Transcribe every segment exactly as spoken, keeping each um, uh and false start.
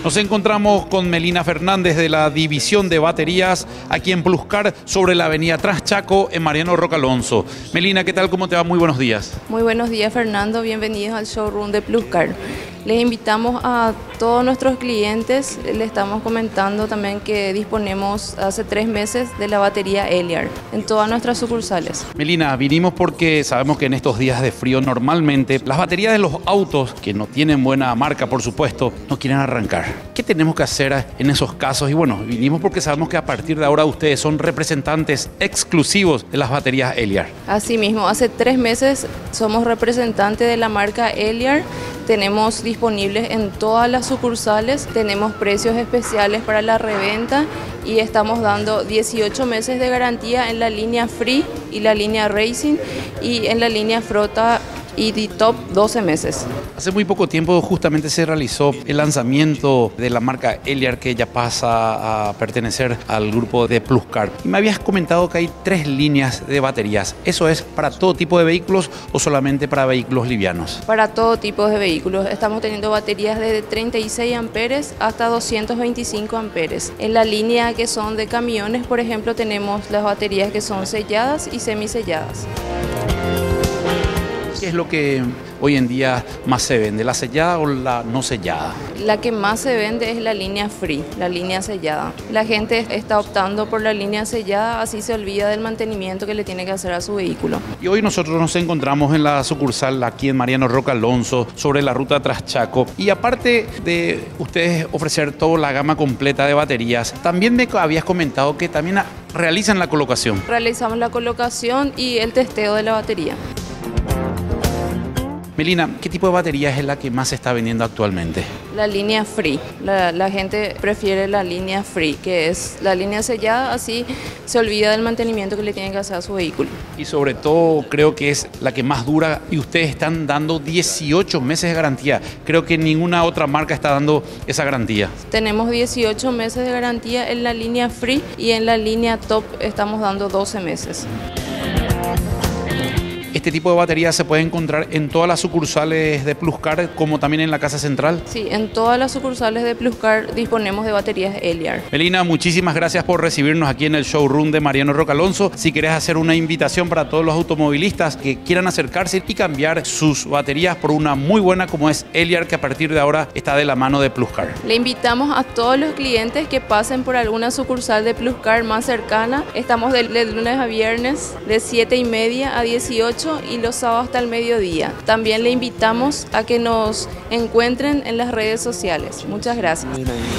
Nos encontramos con Melina Fernández de la División de Baterías aquí en Pluscar sobre la avenida Traschaco en Mariano Roca Alonso. Melina, ¿qué tal? ¿Cómo te va? Muy buenos días. Muy buenos días, Fernando. Bienvenidos al showroom de Pluscar. Les invitamos a todos nuestros clientes, le estamos comentando también que disponemos hace tres meses de la batería Eliar en todas nuestras sucursales. Melina, vinimos porque sabemos que en estos días de frío normalmente las baterías de los autos, que no tienen buena marca por supuesto, no quieren arrancar. ¿Qué tenemos que hacer en esos casos? Y bueno, vinimos porque sabemos que a partir de ahora ustedes son representantes exclusivos de las baterías Eliar. Asimismo, hace tres meses somos representantes de la marca Eliar. Tenemos disponibles en todas las sucursales, tenemos precios especiales para la reventa y estamos dando dieciocho meses de garantía en la línea Free y la línea Racing y en la línea Frota y de Top doce meses. Hace muy poco tiempo justamente se realizó el lanzamiento de la marca Eliar, que ya pasa a pertenecer al grupo de Pluscar. Y me habías comentado que hay tres líneas de baterías. ¿Eso es para todo tipo de vehículos o solamente para vehículos livianos? Para todo tipo de vehículos. Estamos teniendo baterías de treinta y seis amperes hasta doscientos veinticinco amperes. En la línea que son de camiones, por ejemplo, tenemos las baterías que son selladas y semiselladas. ¿Qué es lo que hoy en día más se vende, la sellada o la no sellada? La que más se vende es la línea Free, la línea sellada. La gente está optando por la línea sellada, así se olvida del mantenimiento que le tiene que hacer a su vehículo. Y hoy nosotros nos encontramos en la sucursal aquí en Mariano Roca Alonso, sobre la ruta Traschaco. Y aparte de ustedes ofrecer toda la gama completa de baterías, también me habías comentado que también realizan la colocación. Realizamos la colocación y el testeo de la batería. Melina, ¿qué tipo de batería es la que más se está vendiendo actualmente? La línea Free. La, la gente prefiere la línea Free, que es la línea sellada, así se olvida del mantenimiento que le tienen que hacer a su vehículo. Y sobre todo creo que es la que más dura y ustedes están dando dieciocho meses de garantía. Creo que ninguna otra marca está dando esa garantía. Tenemos dieciocho meses de garantía en la línea Free y en la línea Top estamos dando doce meses. ¿Este tipo de baterías se puede encontrar en todas las sucursales de Pluscar, como también en la casa central? Sí, en todas las sucursales de Pluscar disponemos de baterías Eliar. Melina, muchísimas gracias por recibirnos aquí en el showroom de Mariano Roca Alonso. Si querés hacer una invitación para todos los automovilistas que quieran acercarse y cambiar sus baterías por una muy buena como es Eliar, que a partir de ahora está de la mano de Pluscar. Le invitamos a todos los clientes que pasen por alguna sucursal de Pluscar más cercana. Estamos de, de lunes a viernes de siete y media a dieciocho y los sábados hasta el mediodía. También le invitamos a que nos encuentren en las redes sociales. Muchas gracias.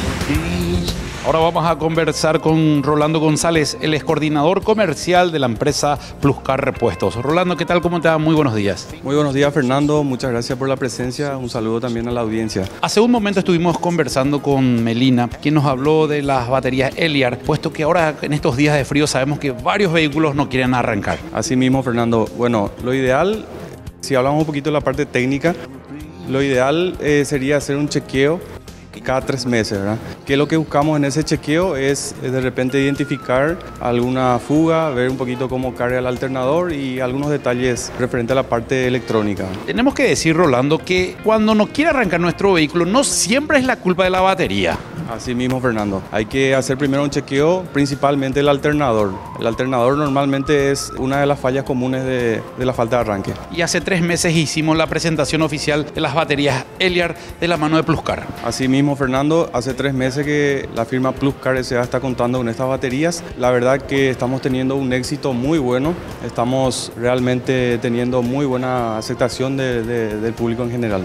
Ahora vamos a conversar con Rolando González, el ex coordinador comercial de la empresa Pluscar Repuestos. Rolando, ¿qué tal? ¿Cómo te va? Muy buenos días. Muy buenos días, Fernando. Muchas gracias por la presencia. Un saludo también a la audiencia. Hace un momento estuvimos conversando con Melina, quien nos habló de las baterías Eliar, puesto que ahora en estos días de frío sabemos que varios vehículos no quieren arrancar. Así mismo, Fernando. Bueno, lo ideal, si hablamos un poquito de la parte técnica, lo ideal eh, sería hacer un chequeo cada tres meses, ¿verdad? Que lo que buscamos en ese chequeo es, es de repente identificar alguna fuga, ver un poquito cómo carga el alternador y algunos detalles referente a la parte electrónica. Tenemos que decir, Rolando, que cuando no quiere arrancar nuestro vehículo no siempre es la culpa de la batería. Así mismo, Fernando. Hay que hacer primero un chequeo, principalmente el alternador. El alternador normalmente es una de las fallas comunes de, de la falta de arranque. Y hace tres meses hicimos la presentación oficial de las baterías Eliar de la mano de Pluscar. Así mismo, Fernando, hace tres meses que la firma Pluscar S A está contando con estas baterías. La verdad que estamos teniendo un éxito muy bueno. Estamos realmente teniendo muy buena aceptación de, de, del público en general.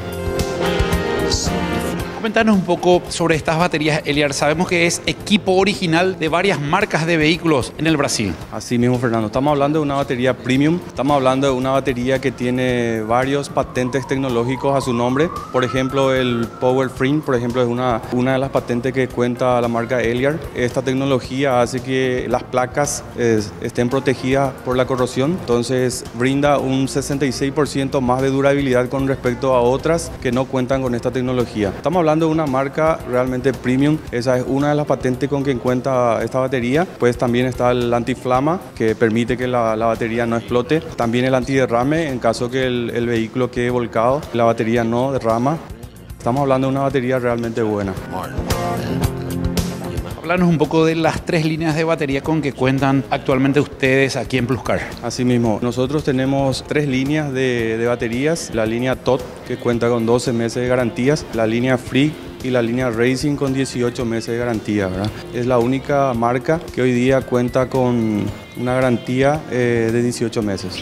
Cuéntanos un poco sobre estas baterías Eliar. Sabemos que es equipo original de varias marcas de vehículos en el Brasil. Así mismo, Fernando. Estamos hablando de una batería premium. Estamos hablando de una batería que tiene varios patentes tecnológicos a su nombre. Por ejemplo, el Power Free, por ejemplo, es una, una de las patentes que cuenta la marca Eliar. Esta tecnología hace que las placas eh, estén protegidas por la corrosión. Entonces, brinda un sesenta y seis por ciento más de durabilidad con respecto a otras que no cuentan con esta tecnología. Estamos hablando de una marca realmente premium. Esa es una de las patentes con que cuenta esta batería. Pues también está el antiflama, que permite que la, la batería no explote. También el antiderrame, en caso que el, el vehículo quede volcado, la batería no derrama. Estamos hablando de una batería realmente buena. Háblanos un poco de las tres líneas de batería con que cuentan actualmente ustedes aquí en Pluscar. Asimismo, nosotros tenemos tres líneas de, de baterías. La línea T O T, que cuenta con doce meses de garantías. La línea Freak y la línea Racing con dieciocho meses de garantía, ¿verdad? Es la única marca que hoy día cuenta con una garantía eh, de dieciocho meses.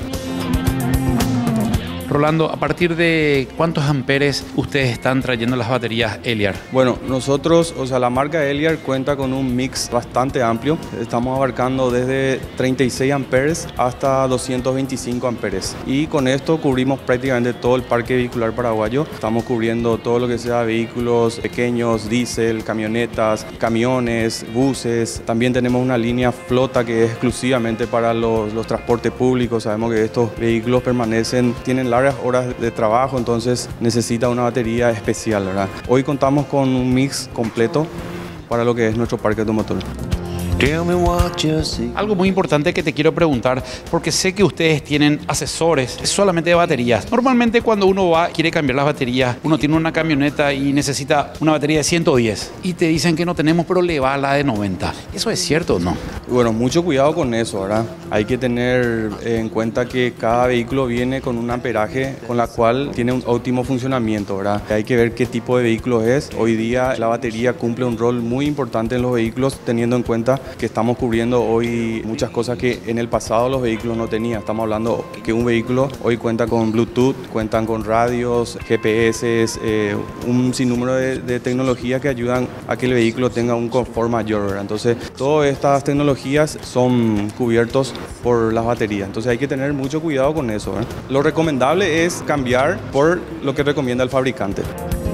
Rolando, ¿a partir de cuántos amperes ustedes están trayendo las baterías Eliar? Bueno, nosotros, o sea, la marca Eliar cuenta con un mix bastante amplio. Estamos abarcando desde treinta y seis amperes hasta doscientos veinticinco amperes. Y con esto cubrimos prácticamente todo el parque vehicular paraguayo. Estamos cubriendo todo lo que sea vehículos pequeños, diésel, camionetas, camiones, buses. También tenemos una línea flota que es exclusivamente para los, los transportes públicos. Sabemos que estos vehículos permanecen, tienen largas horas de trabajo, entonces necesita una batería especial, ¿verdad? Hoy contamos con un mix completo para lo que es nuestro parque automotor. Algo muy importante que te quiero preguntar, porque sé que ustedes tienen asesores solamente de baterías. Normalmente cuando uno va, quiere cambiar las baterías, uno tiene una camioneta y necesita una batería de ciento diez y te dicen que no tenemos, pero le va a la de noventa. ¿Eso es cierto o no? Bueno, mucho cuidado con eso, ¿verdad? Hay que tener en cuenta que cada vehículo viene con un amperaje con la cual tiene un óptimo funcionamiento, ¿verdad? Hay que ver qué tipo de vehículo es. Hoy día la batería cumple un rol muy importante en los vehículos, teniendo en cuenta que estamos cubriendo hoy muchas cosas que en el pasado los vehículos no tenían. Estamos hablando que un vehículo hoy cuenta con Bluetooth, cuentan con radios, G P S, eh, un sinnúmero de, de tecnologías que ayudan a que el vehículo tenga un confort mayor, ¿verdad? Entonces, todas estas tecnologías son cubiertos por las baterías. Entonces, hay que tener mucho cuidado con eso, ¿verdad? Lo recomendable es cambiar por lo que recomienda el fabricante.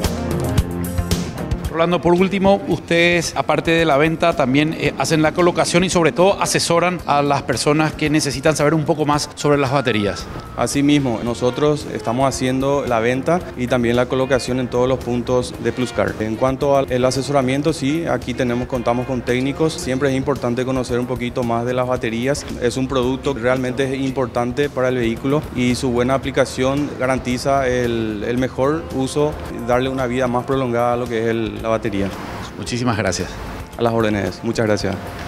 Rolando, por último, ustedes, aparte de la venta, también eh, hacen la colocación y sobre todo asesoran a las personas que necesitan saber un poco más sobre las baterías. Asimismo, nosotros estamos haciendo la venta y también la colocación en todos los puntos de Pluscar. En cuanto al asesoramiento, sí, aquí tenemos, contamos con técnicos. Siempre es importante conocer un poquito más de las baterías. Es un producto que realmente es importante para el vehículo y su buena aplicación garantiza el, el mejor uso, darle una vida más prolongada a lo que es el, la batería. Muchísimas gracias. A las órdenes. Muchas gracias.